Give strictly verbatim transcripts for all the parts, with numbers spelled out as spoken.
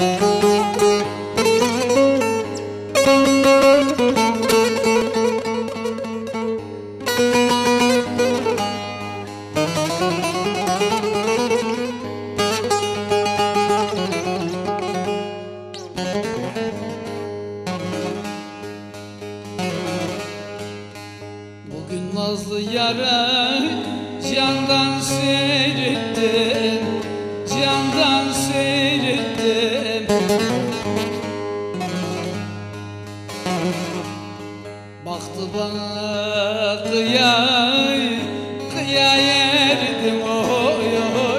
Bugün nazlı yara candan seyrettim, candan seyrettim. Baktı bana kıyay, kıyay erdim oy oy.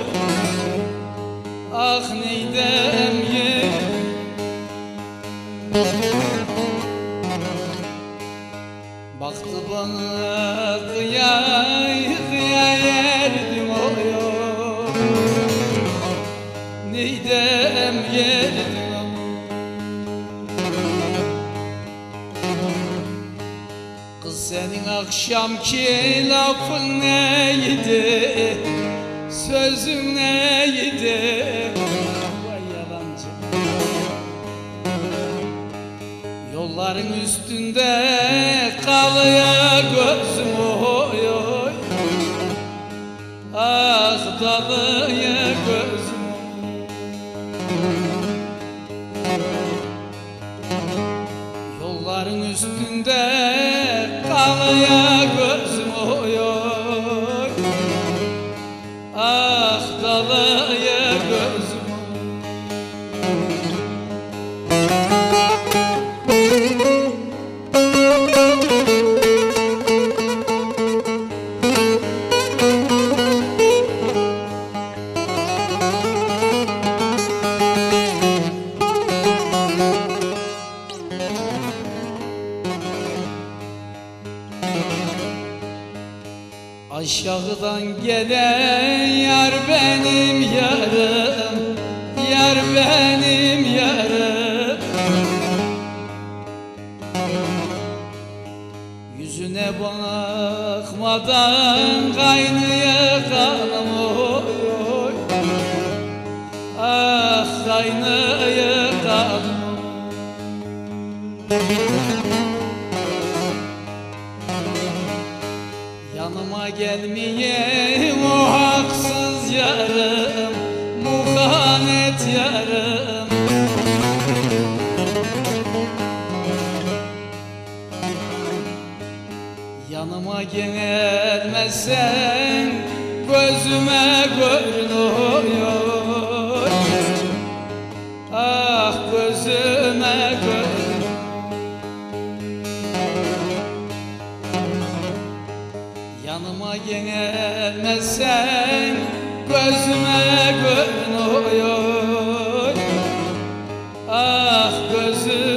Ah neydem yerim. Baktı bana kıyay, kıyay erdim oy oy. Neydem yerim. Kız senin akşamki lafın neydi, sözün neydi? Vay yalancı. Yolların üstünde kalıyor gözüm oy oy. Ah dalıyor gözüm. Yolların üstünde kalıyor gözüm oy oy. Ah dalıyor gözüm. Aşağıdan gelen yar benim yarım, yar benim yarım. Yüzüne bakmadan kaynıyor kanım oy oy. Ah kaynıyor kanım. Yanıma gelmeye o haksız yarım, muhanet yarım. Yanıma gelmezsen gözüme görünüyor. Ah gözüme görünüyor. Yanıma gelmezsen gözüme görünüyor. Ah gözüme